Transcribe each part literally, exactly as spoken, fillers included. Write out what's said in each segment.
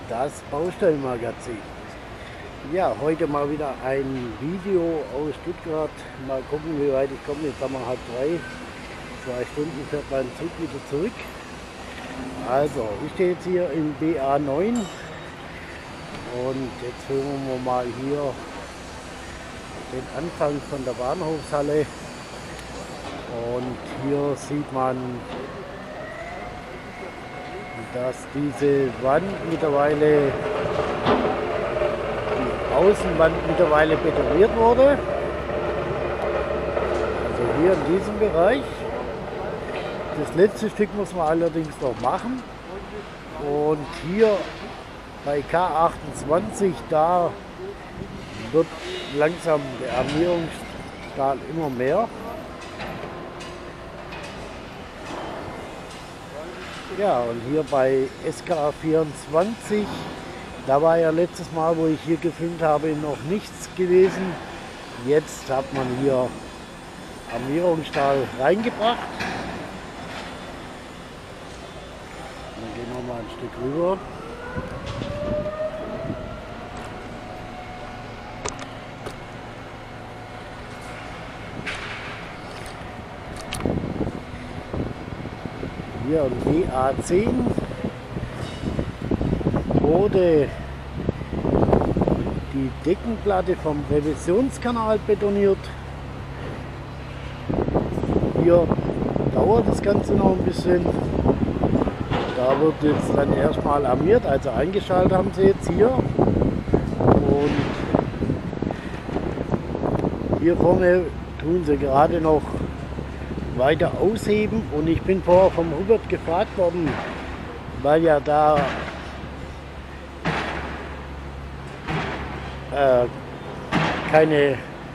das Baustellenmagazin. Ja, heute mal wieder ein Video aus Stuttgart. Mal gucken, wie weit ich komme. Jetzt haben wir halb drei. Zwei Stunden fährt mein Zug wieder zurück. Also, ich stehe jetzt hier in B A neun und jetzt hören wir mal hier den Anfang von der Bahnhofshalle. Und hier sieht man, dass diese Wand mittlerweile, die Außenwand mittlerweile betoniert wurde. Also hier in diesem Bereich. Das letzte Stück muss man allerdings noch machen. Und hier bei K achtundzwanzig, da wird langsam der Armierungsstahl immer mehr. Ja, und hier bei S K vierundzwanzig, da war ja letztes Mal, wo ich hier gefilmt habe, noch nichts gewesen. Jetzt hat man hier Armierungsstahl reingebracht. Dann gehen wir mal ein Stück rüber. Hier in B A zehn wurde die Deckenplatte vom Revisionskanal betoniert. Hier dauert das Ganze noch ein bisschen. Da wird jetzt dann erstmal armiert, also eingeschaltet haben sie jetzt hier. Und hier vorne tun sie gerade noch weiter ausheben, und ich bin vorher vom Hubert gefragt worden, weil ja da äh, keine äh,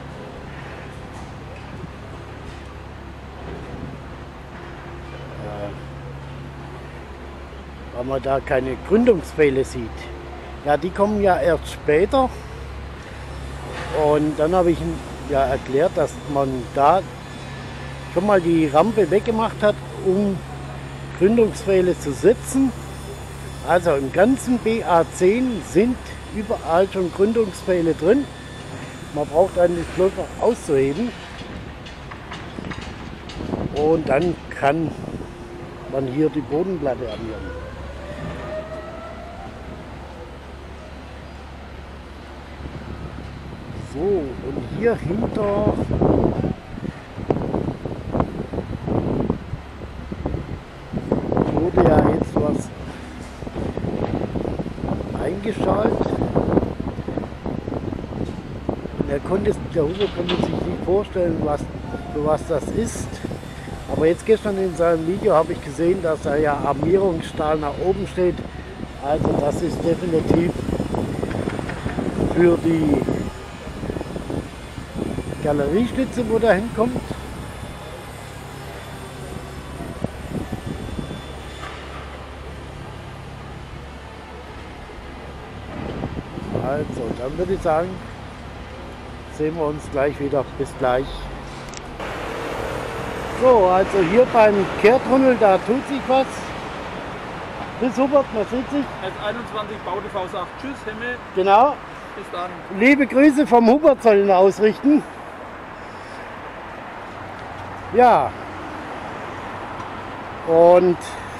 weil man da keine Gründungspfähle sieht. Ja, die kommen ja erst später, und dann habe ich ihm ja erklärt, dass man da schon mal die Rampe weggemacht hat, um Gründungspfähle zu setzen. Also im ganzen B A zehn sind überall schon Gründungspfähle drin. Man braucht eigentlich bloß noch auszuheben. Und dann kann man hier die Bodenplatte armieren. So, und hier hinter wurde ja jetzt was eingeschaltet. Er konnte, der Huber konnte sich nicht vorstellen, was, für was das ist. Aber jetzt gestern in seinem Video habe ich gesehen, dass da ja Armierungsstahl nach oben steht. Also das ist definitiv für die Galerieschlitze, wo da hinkommt. Also, dann würde ich sagen, sehen wir uns gleich wieder. Bis gleich. So, also hier beim Kehrtunnel, da tut sich was. Bis Hubert, man sieht sich. S einundzwanzig Baute V acht. Tschüss, Himmel. Genau. Bis dann. Liebe Grüße vom Hubert sollen ausrichten. Ja. Und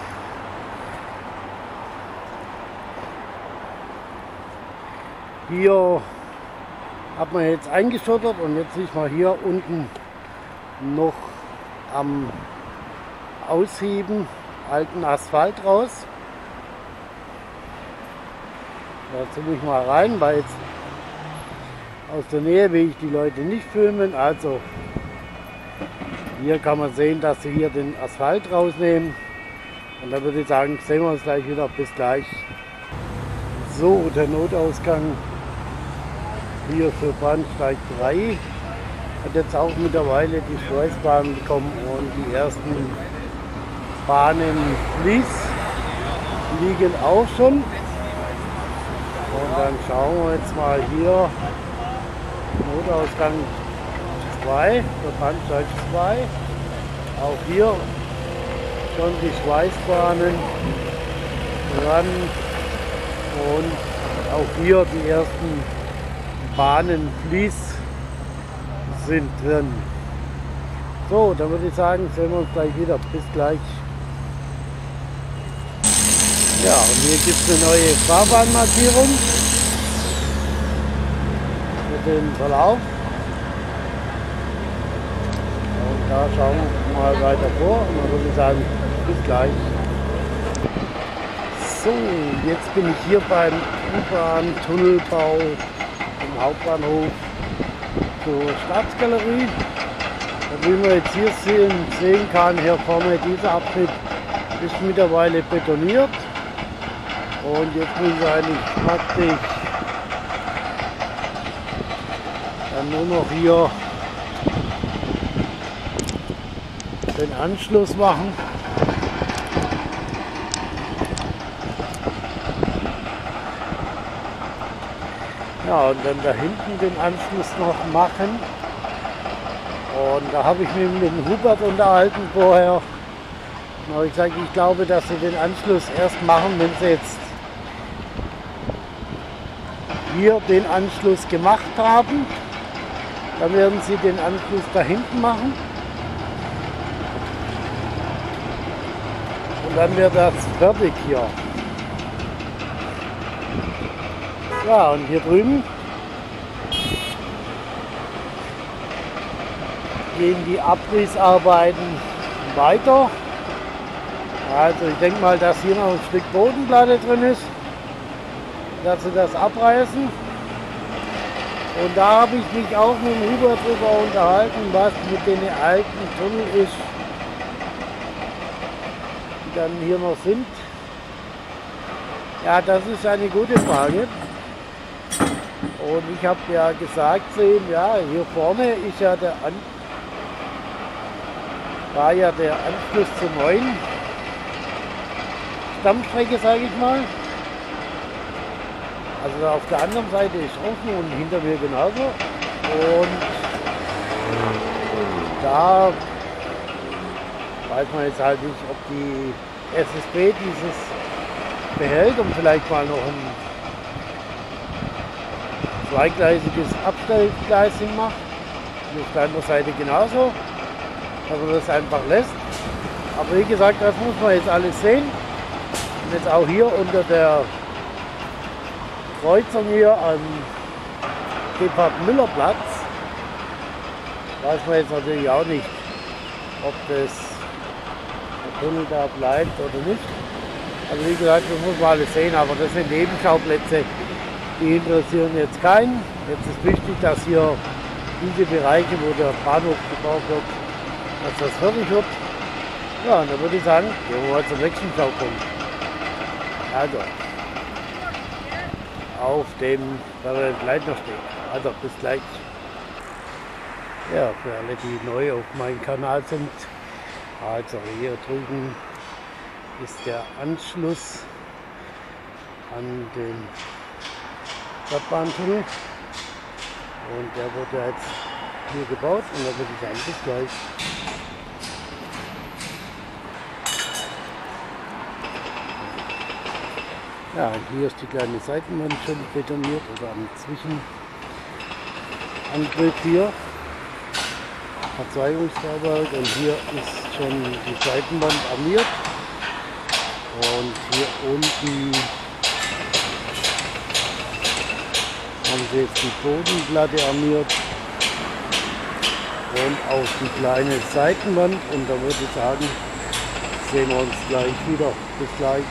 hier hat man jetzt eingeschottert, und jetzt sieht man hier unten noch am Ausheben alten Asphalt raus. Da zoome ich mal rein, weil jetzt aus der Nähe will ich die Leute nicht filmen. Also hier kann man sehen, dass sie hier den Asphalt rausnehmen. Und dann würde ich sagen, sehen wir uns gleich wieder. Bis gleich. So, der Notausgang hier für Bahnsteig drei hat jetzt auch mittlerweile die Schweißbahn bekommen, und die ersten Bahnen Fließ liegen auch schon. Und dann schauen wir jetzt mal hier, Notausgang zwei, für Bahnsteig zwei. Auch hier schon die Schweißbahnen dran. Und auch hier die ersten Bahnenflies sind drin. So, dann würde ich sagen, sehen wir uns gleich wieder. Bis gleich. Ja, und hier gibt es eine neue Fahrbahnmarkierung für den Verlauf. Und da schauen wir mal weiter vor und dann würde ich sagen, bis gleich. So, jetzt bin ich hier beim U-Bahn-Tunnelbau im Hauptbahnhof zur Staatsgalerie. Und wie man jetzt hier sehen, sehen kann, hier vorne dieser Abschnitt ist mittlerweile betoniert. Und jetzt muss ich eigentlich praktisch dann nur noch hier den Anschluss machen. Ja, und dann da hinten den Anschluss noch machen. Und da habe ich mich mit dem Hubert unterhalten vorher. Da habe ich gesagt, ich glaube, dass sie den Anschluss erst machen, wenn sie jetzt hier den Anschluss gemacht haben. Dann werden sie den Anschluss da hinten machen. Und dann wird das fertig hier. Ja, und hier drüben gehen die Abrissarbeiten weiter. Also ich denke mal, dass hier noch ein Stück Bodenplatte drin ist, dass sie das abreißen. Und da habe ich mich auch mit dem Hubert drüber unterhalten, was mit den alten Tunnel ist, die dann hier noch sind. Ja, das ist eine gute Frage. Und ich habe ja gesagt sehen, ja, hier vorne ist ja der An war ja der Anschluss zur neuen Stammstrecke, sage ich mal. Also auf der anderen Seite ist offen und hinter mir genauso. Und da weiß man jetzt halt nicht, ob die S S B dieses behält und vielleicht mal noch ein zweigleisiges Abstellgleis hinmacht. Und auf der anderen Seite genauso. Dass man das einfach lässt. Aber wie gesagt, das muss man jetzt alles sehen. Und jetzt auch hier unter der Kreuzung hier am Gebhard-Müller-Platz weiß man jetzt natürlich auch nicht, ob das der Tunnel da bleibt oder nicht. Also wie gesagt, das muss man alles sehen, aber das sind Nebenschauplätze, die interessieren jetzt keinen. Jetzt ist wichtig, dass hier diese Bereiche, wo der Bahnhof gebaut wird, dass das fertig wird. Ja, und dann würde ich sagen, gehen wir mal zum nächsten Schaupunkt. Also, auf dem, da wir gleich noch stehen. Also, bis gleich. Ja, für alle, die neu auf meinem Kanal sind. Also, hier drüben ist der Anschluss an den Stadtbahntunnel. Und der wurde jetzt hier gebaut und da würde ich sagen, bis gleich. Ja, hier ist die kleine Seitenwand schon betoniert oder am Zwischenangriff hier. Verzweigungsfahrwerk und hier ist schon die Seitenwand armiert. Und hier unten haben sie jetzt die Bodenplatte armiert. Und auch die kleine Seitenwand. Und da würde ich sagen, sehen wir uns gleich wieder. Bis gleich.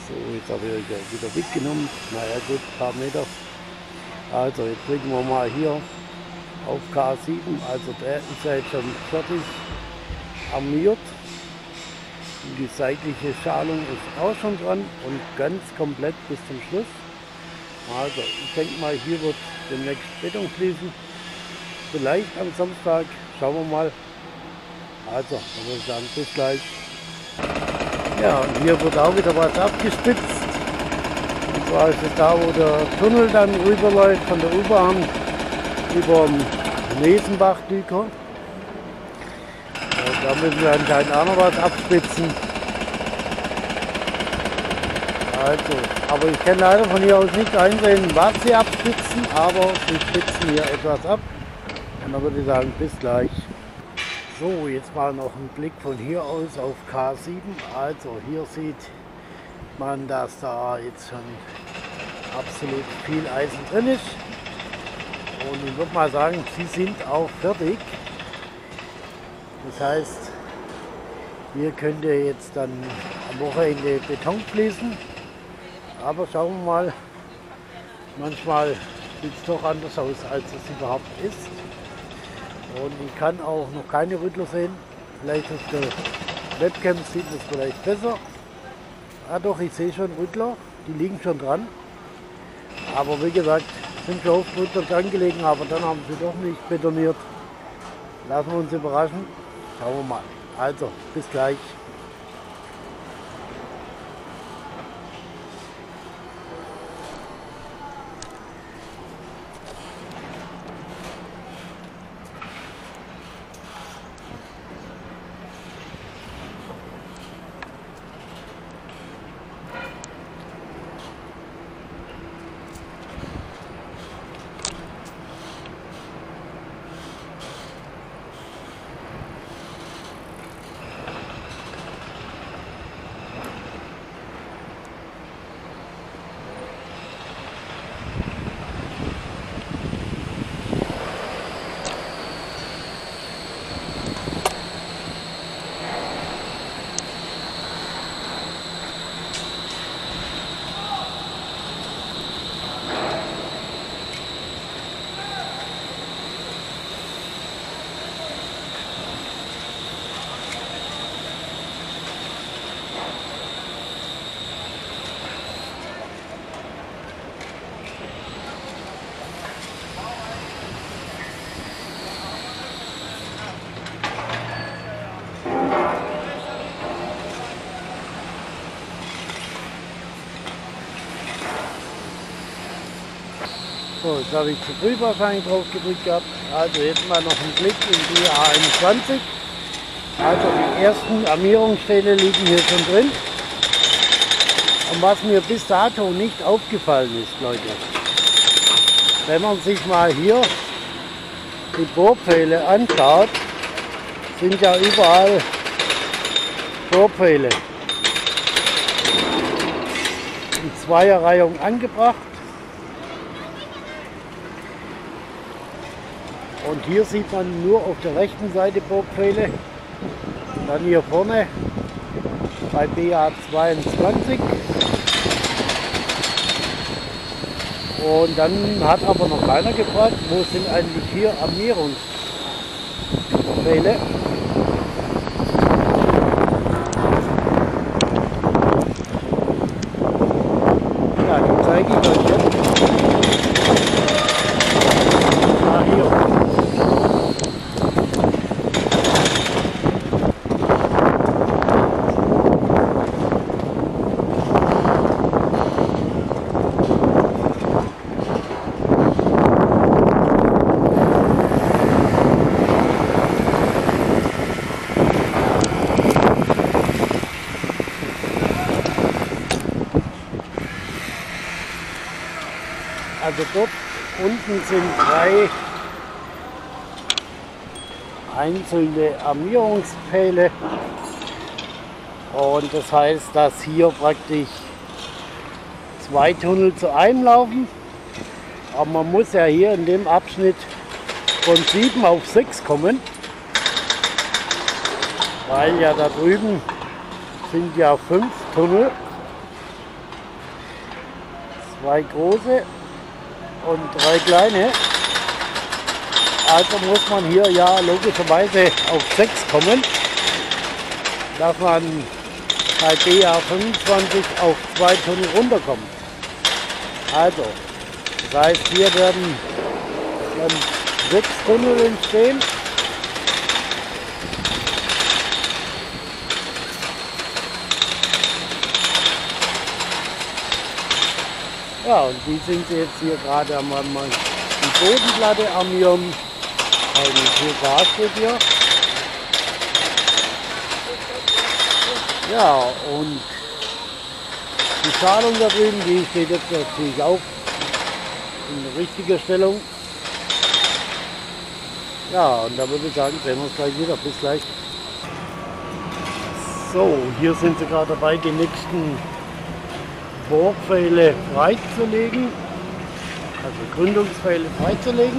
So, jetzt habe ich euch wieder mitgenommen. Naja gut, ein paar Meter. Also jetzt blicken wir mal hier auf K sieben. Also der ist ja jetzt schon fertig armiert. Und die seitliche Schalung ist auch schon dran und ganz komplett bis zum Schluss. Also ich denke mal, hier wird demnächst Beton fließen. Vielleicht am Samstag. Schauen wir mal. Also, dann würde ich sagen, bis gleich. Ja, und hier wird auch wieder was abgespitzt. Und zwar ist es da, wo der Tunnel dann rüberläuft von der U-Bahn über den Nesenbach-Düker. Da müssen wir anscheinend auch noch was abspitzen. Also, aber ich kann leider von hier aus nicht einsehen, was sie abspitzen, aber sie spitzen hier etwas ab. Und dann würde ich sagen, bis gleich. So, jetzt mal noch ein Blick von hier aus auf K sieben. Also hier sieht man, dass da jetzt schon absolut viel Eisen drin ist. Und ich würde mal sagen, sie sind auch fertig. Das heißt, hier könnte jetzt dann am Wochenende Beton fließen. Aber schauen wir mal, manchmal sieht es doch anders aus, als es überhaupt ist. Und ich kann auch noch keine Rüttler sehen. Vielleicht auf der Webcam sieht es vielleicht besser. Ah doch, ich sehe schon Rüttler, die liegen schon dran. Aber wie gesagt, sind schon oft Rüttler dran gelegen, aber dann haben sie doch nicht betoniert. Lassen wir uns überraschen. Schauen wir mal. Also, bis gleich. So, jetzt habe ich zu früh wahrscheinlich drauf gedrückt gehabt. Also jetzt mal noch ein Blick in die A einundzwanzig. Also die ersten Armierungsstähle liegen hier schon drin. Und was mir bis dato nicht aufgefallen ist, Leute, wenn man sich mal hier die Bohrpfähle anschaut, sind ja überall Bohrpfähle in Zweierreihung angebracht. Und hier sieht man nur auf der rechten Seite Bohrpfähle. Dann hier vorne bei B A zweiundzwanzig. Und dann hat aber noch keiner gefragt, wo sind eigentlich hier Armierungspfähle. Ja, die zeige ich euch jetzt. Ah, hier. Also dort unten sind drei einzelne Armierungspfähle und das heißt, dass hier praktisch zwei Tunnel zu einem laufen, aber man muss ja hier in dem Abschnitt von sieben auf sechs kommen, weil ja da drüben sind ja fünf Tunnel zwei große und drei kleine. Also muss man hier ja logischerweise auf sechs kommen, dass man bei B A fünfundzwanzig auf zwei Tunnel runterkommt. Also, das heißt, hier werden dann sechs Tunnel entstehen. Ja, und die sind jetzt hier gerade am einmal die Bodenplatte armieren. Also viel Gas steht hier. Ja, und die Schalung da drüben, die steht jetzt natürlich auch in richtiger Stellung. Ja, und da würde ich sagen, sehen wir uns gleich wieder. Bis gleich. So, hier sind sie gerade dabei, die nächsten Bohrpfähle freizulegen, also Gründungspfähle freizulegen,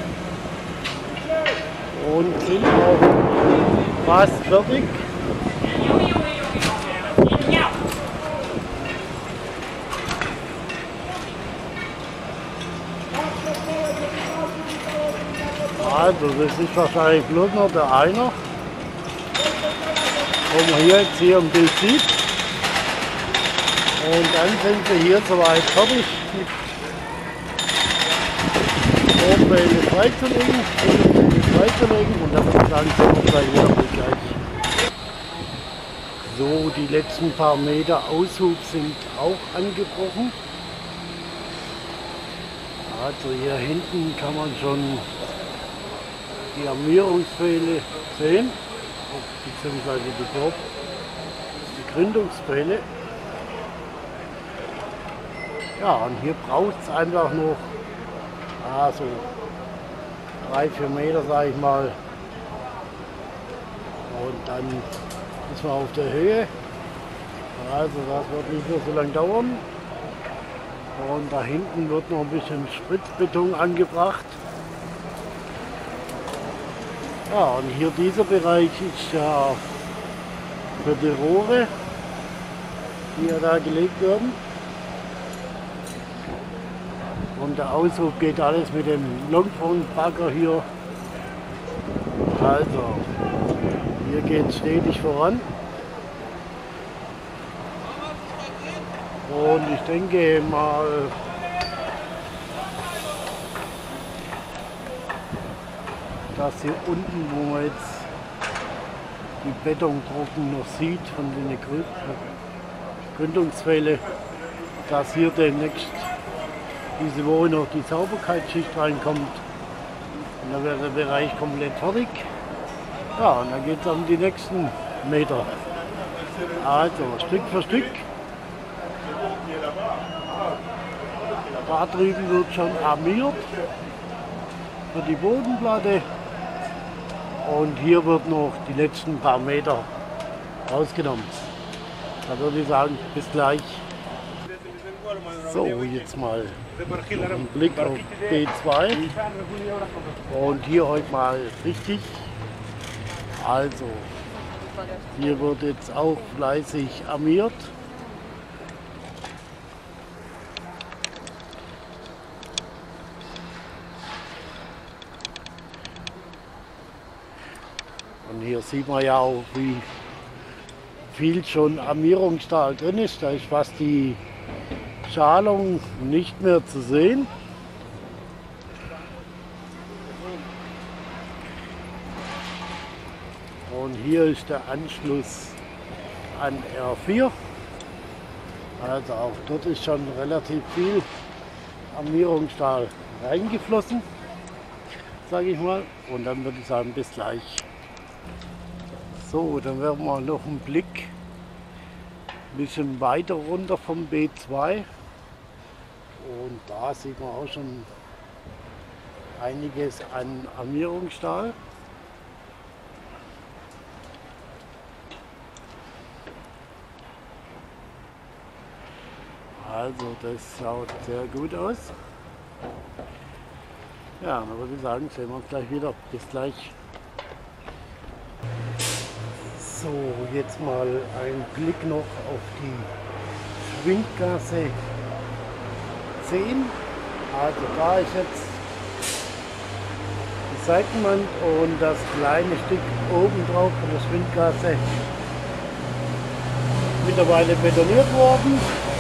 und sind auch fast fertig. Also das ist wahrscheinlich bloß noch der einer, wo man hier jetzt hier im Bild sieht. Und dann sind wir hier soweit fertig mit Bohrpfähle freizulegen, freizulegen und dann würde ich sagen, sind wir gleich wieder gleich. So, die letzten paar Meter Aushub sind auch angebrochen. Also hier hinten kann man schon die Armierungspfähle sehen, beziehungsweise die, Bohr, die Gründungspfähle. Ja, und hier braucht es einfach noch ah, so drei, vier Meter, sage ich mal. Und dann ist man auf der Höhe. Also das wird nicht mehr so lange dauern. Und da hinten wird noch ein bisschen Spritzbeton angebracht. Ja, und hier dieser Bereich ist ja für die Rohre, die ja da gelegt werden. Und der Aushub geht alles mit dem Longfront-Bagger hier. Also, hier geht es stetig voran. Und ich denke mal, dass hier unten, wo man jetzt die Betonbrocken noch sieht, von den Gründungspfähle, dass hier demnächst diese Woche noch die Sauberkeitsschicht reinkommt. Und dann wäre der Bereich komplett fertig. Ja, und dann geht es um die nächsten Meter. Also Stück für Stück. Da drüben wird schon armiert für die Bodenplatte. Und hier wird noch die letzten paar Meter rausgenommen. Da würde ich sagen, bis gleich. So, jetzt mal ein Blick auf B zwei. Und hier heute mal richtig. Also, hier wird jetzt auch fleißig armiert. Und hier sieht man ja auch, wie viel schon Armierungsstahl drin ist. Da ist fast die Schalung nicht mehr zu sehen. Und hier ist der Anschluss an R vier. Also auch dort ist schon relativ viel Armierungsstahl reingeflossen, sage ich mal. Und dann würde ich sagen, bis gleich. So, dann werden wir noch einen Blick ein bisschen weiter runter vom B zwei. Und da sieht man auch schon einiges an Armierungsstahl. Also das schaut sehr gut aus. Ja, dann würde ich sagen, sehen wir uns gleich wieder. Bis gleich. So, jetzt mal ein Blick noch auf die Schwinggasse zehn. Also da ist jetzt die Seitenwand und das kleine Stück oben drauf von der Schwindgasse mittlerweile betoniert worden.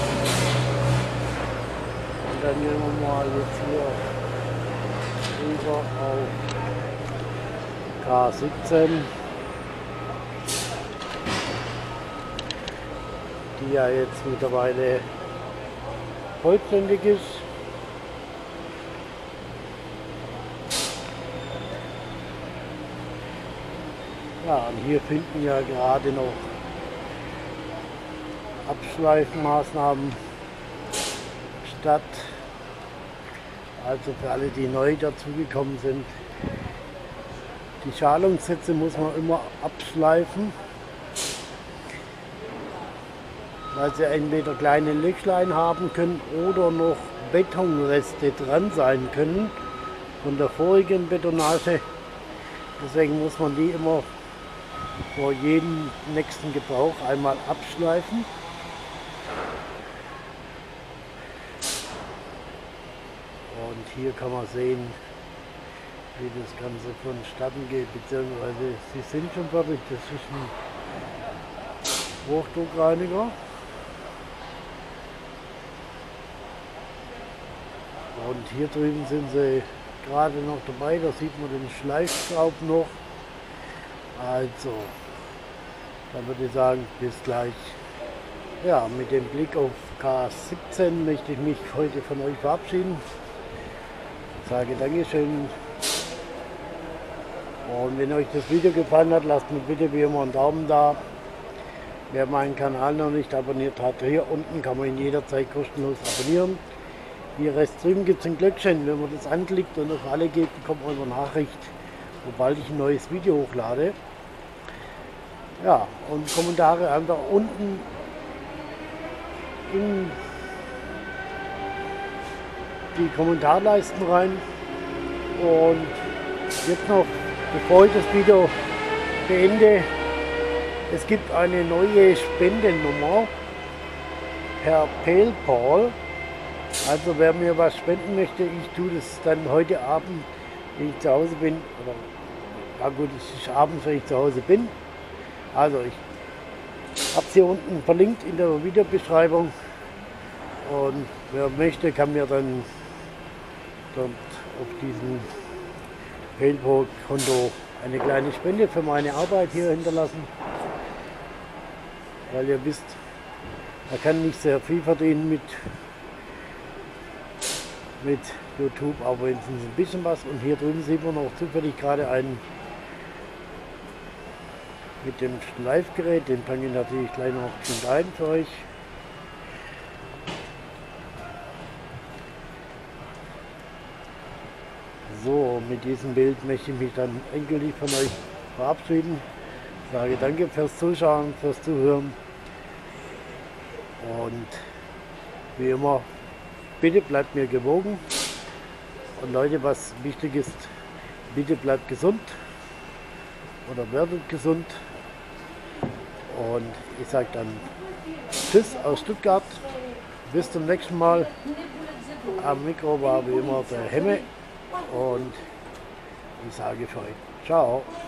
Und dann gehen wir mal jetzt hier rüber auf K siebzehn, die ja jetzt mittlerweile vollständig ist. Ja, und hier finden ja gerade noch Abschleifmaßnahmen statt. Also für alle, die neu dazugekommen sind. Die Schalungssätze muss man immer abschleifen, weil sie entweder kleine Löchlein haben können oder noch Betonreste dran sein können von der vorigen Betonage. Deswegen muss man die immer vor jedem nächsten Gebrauch einmal abschleifen. Und hier kann man sehen, wie das Ganze vonstatten geht, beziehungsweise sie sind schon fertig. Das ist ein Hochdruckreiniger. Und hier drüben sind sie gerade noch dabei, da sieht man den Schleifschraub noch. Also, dann würde ich sagen, bis gleich. Ja, mit dem Blick auf K siebzehn möchte ich mich heute von euch verabschieden. Ich sage Dankeschön. Und wenn euch das Video gefallen hat, lasst mir bitte wie immer einen Daumen da. Wer meinen Kanal noch nicht abonniert hat, hier unten kann man ihn jederzeit kostenlos abonnieren. Hier rechts drüben gibt es ein Glöckchen. Wenn man das anklickt und auf alle geht, bekommt man eine Nachricht, sobald ich ein neues Video hochlade. Ja, und Kommentare einfach unten in die Kommentarleisten rein. Und jetzt noch, bevor ich das Video beende, es gibt eine neue Spendennummer per PayPal. Also wer mir was spenden möchte, ich tue das dann heute Abend, wenn ich zu Hause bin, oder ja gut, es ist abends, wenn ich zu Hause bin. Also ich habe es hier unten verlinkt in der Videobeschreibung und wer möchte, kann mir dann dort auf diesem PayPal-Konto eine kleine Spende für meine Arbeit hier hinterlassen. Weil ihr wisst, man kann nicht sehr viel verdienen mit mit YouTube, aber wenigstens ein bisschen was. Und hier drüben sieht man auch zufällig gerade einen mit dem Schleifgerät, den packe ich natürlich gleich noch bestimmt ein für euch. So, mit diesem Bild möchte ich mich dann endgültig von euch verabschieden. Ich sage danke fürs Zuschauen, fürs Zuhören und wie immer, bitte bleibt mir gewogen und Leute, was wichtig ist, bitte bleibt gesund oder werdet gesund und ich sage dann Tschüss aus Stuttgart, bis zum nächsten Mal. Am Mikro war wie immer der Hemme und ich sage für euch ciao.